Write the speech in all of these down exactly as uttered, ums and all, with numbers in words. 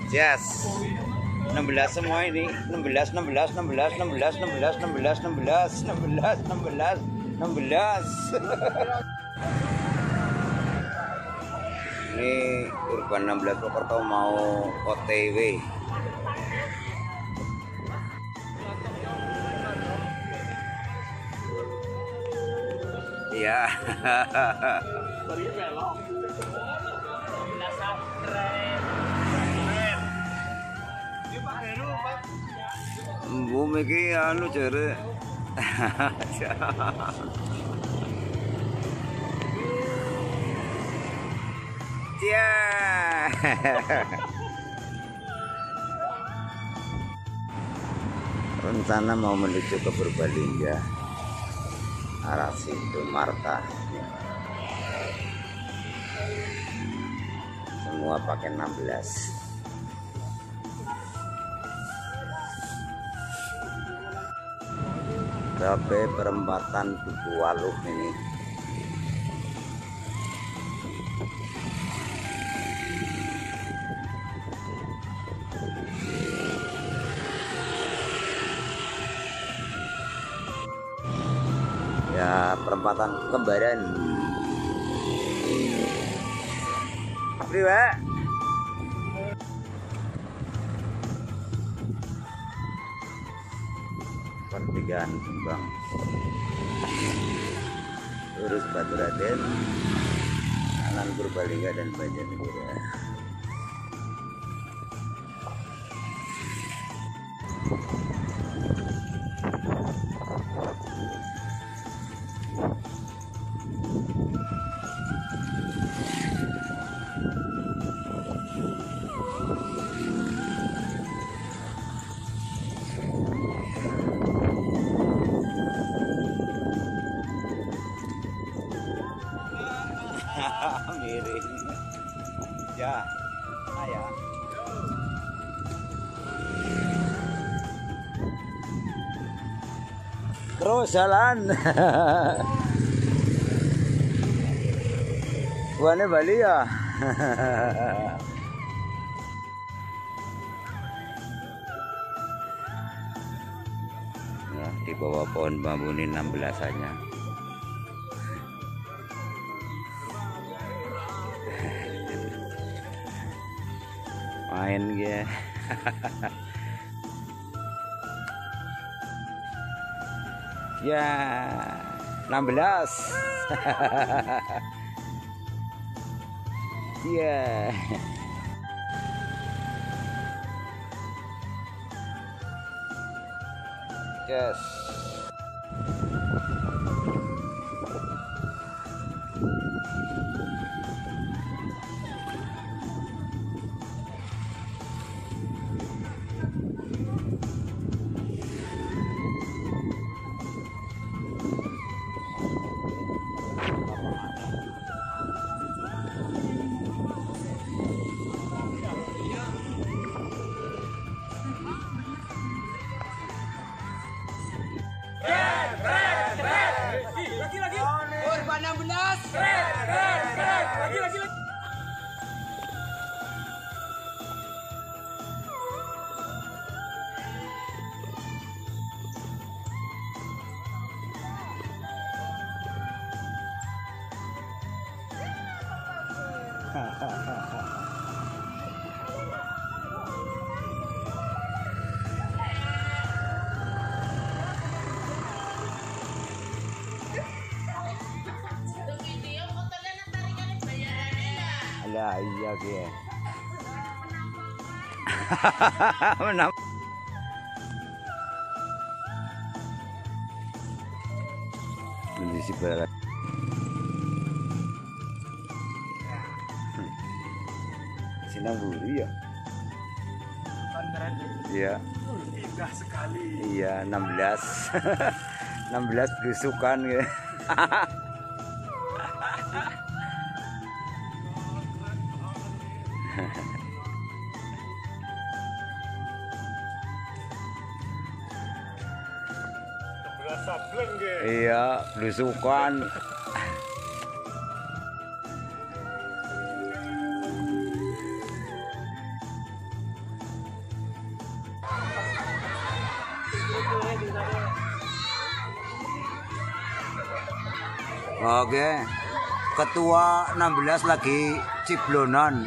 Yes. enam belas semua ini. enam belas, enam belas, enam belas, enam belas, enam belas, enam belas, enam belas, enam belas, enam belas, enam belas. Ini Urban enam belas Purwokerto mau O T W. Iya. Bumi ki anu jere. Ya. Rencana mau menuju ke Purbalingga, arah situ Marta. Semua pakai enam belas. Sampai perempatan Duku Waluh ini. Ya, perempatan Kembaran. Apa Pak? Pertigaan Kembang, Urus Baturaden, Anan Purbalingga dan Banjarnegara. Miring. Ya, ayah. Terus jalan. Buane Bali ya. Nah, di bawah pohon bambu ini enam belasannya. Main ya. Ya, enam belas. Ya. Yes. enam belas. Lagi lagi lagi. Lah iya dia. Menang. Kondisi barat. Sinamburi ya. Iya. Indah sekali. Iya, enam belas. enam belas belusukan ya. Berasa bleng ge. Iya, belusukan. Oke. Ketua enam belas lagi ciblonan.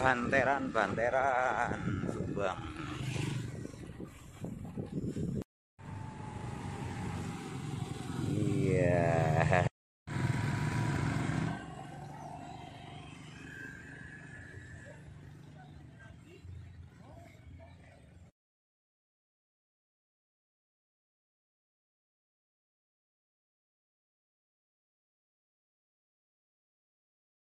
Banteran, banteran, Subang.